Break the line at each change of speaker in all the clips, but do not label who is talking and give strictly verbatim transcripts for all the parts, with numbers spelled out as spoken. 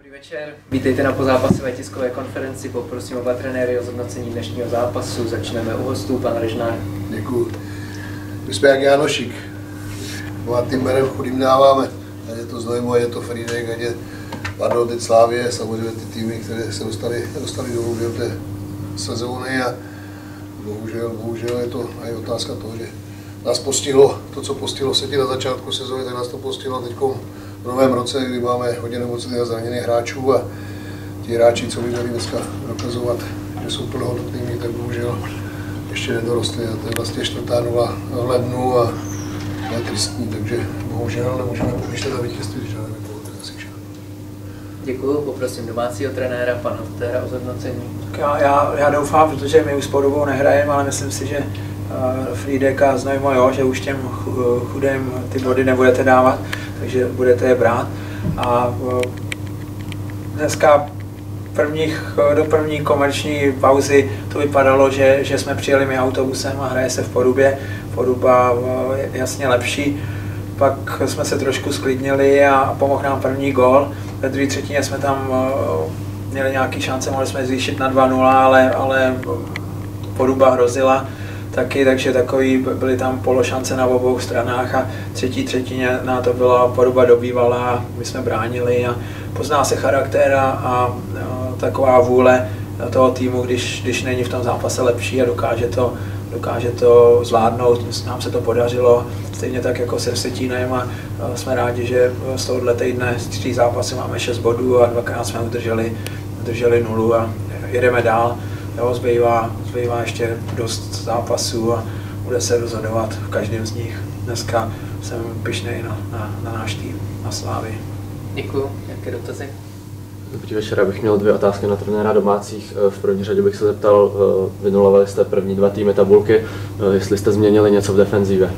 Dobrý večer, vítejte na pozápasové tiskové konferenci. Poprosím oba trenéry o zhodnocení dnešního zápasu. Začneme u hostů, pan Režnár.
Děkuju. My jsme jak Jánošík. Mladým jménem chudým dáváme. Ať je to Znojmo, ať je to Frýdek, ať je Padlo, teď Slávě, samozřejmě ty týmy, které se dostali, dostali dolů během té sezóny a bohužel, bohužel je to i otázka toho, že nás postihlo to, co postihlo se na začátku sezóny, tak nás to postihlo teď v novém roce, kdy máme hodně nemocných a zraněných hráčů a ti hráči, co by měli dneska dokazovat, že jsou plnohodnotnými, tak bohužel ještě nedorostli a to je vlastně čtvrtá nula v lednu a je tristní, takže bohužel nemůžeme pomýšlet na vítězství, když dáme asi všechno.
Děkuju, poprosím domácího trenéra, pana Hotéra, o zhodnocení.
Já, já, já doufám, protože my už s Podobou nehrajeme, ale myslím si, že uh, Frýdek a Znojmo, jo, že už těm chudým ty body nebudete dávat, takže budete je brát. A uh, dneska prvních, do první komerční pauzy to vypadalo, že, že jsme přijeli my autobusem a hraje se v Porubě. Poruba je jasně lepší. Pak jsme se trošku sklidnili a pomohl nám první gól. Ve druhé třetině jsme tam měli nějaké šance, mohli jsme zvýšit na dva nula, ale, ale Poruba hrozila taky, takže takový, byly tam pološance na obou stranách a třetí třetině na to byla Poruba dobývala, my jsme bránili a pozná se charakter a, a taková vůle toho týmu, když, když není v tom zápase lepší a dokáže to, dokáže to zvládnout. Nám se to podařilo, stejně tak jako se Vsetínem a jsme rádi, že z tohohle týdne z tří zápasů máme šest bodů a dvakrát jsme udrželi, udrželi nulu a jedeme dál. Jo, zbývá, zbývá ještě dost zápasů a bude se rozhodovat v každém z nich. Dneska jsem pyšný na, na, na náš tým, na Slávy.
Děkuju. Jaké dotazy?
Dobrý večer, abych měl dvě otázky na trenéra domácích. V první řadě bych se zeptal, vynulovali jste první dva týmy tabulky, jestli jste změnili něco v defenzívě?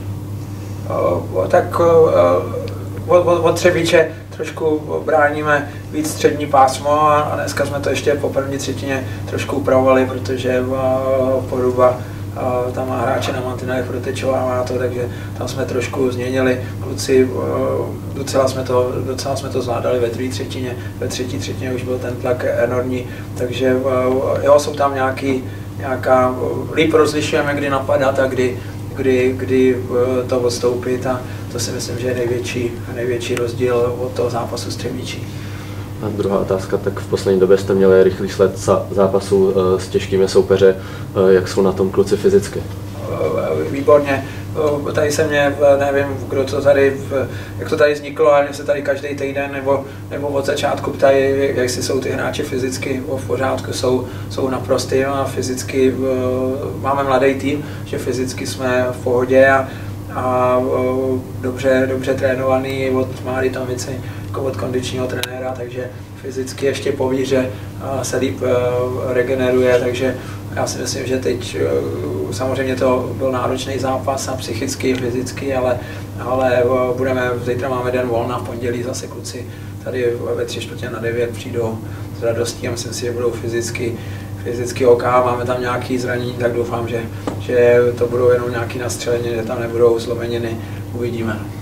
O, tak o, o, od Třebíče trošku bráníme víc střední pásmo a dneska jsme to ještě po první třetině trošku upravovali, protože o, Poruba o, tam má hráče na mantinelech, protečovává to, takže tam jsme trošku změnili. Kluci, o, docela, jsme to, docela jsme to zvládali ve druhé třetině, ve třetí třetině už byl ten tlak enormní, takže o, jo, jsou tam nějaký, nějaká, líp rozlišujeme, kdy napadat a kdy, kdy, kdy to odstoupit a to si myslím, že je největší, největší rozdíl od toho zápasu s Třebíčí.
A druhá otázka, tak v poslední době jste měli rychlý sled zápasů s těžkými soupeře, jak jsou na tom kluci fyzicky?
Výborně. Tady se mě, nevím, kdo to tady, jak to tady vzniklo, ale mě se tady každý týden nebo, nebo od začátku ptají, jak si jsou ty hráči fyzicky v pořádku, jsou, jsou naprostý a fyzicky máme mladý tým, že fyzicky jsme v pohodě a, a dobře, dobře trénovaný od Máry Tomici, jako od kondičního trenéra, takže fyzicky ještě po výhře se líp regeneruje, takže já si myslím, že teď samozřejmě to byl náročný zápas a psychicky, fyzicky, ale, ale budeme, zítra máme den volna, v pondělí zase kluci tady ve tři čtvrtě na devět přijdou s radostí a myslím si, že budou fyzicky, fyzicky OK, máme tam nějaké zranění, tak doufám, že, že to budou jenom nějaké nastřelení, že tam nebudou zlomeniny, uvidíme.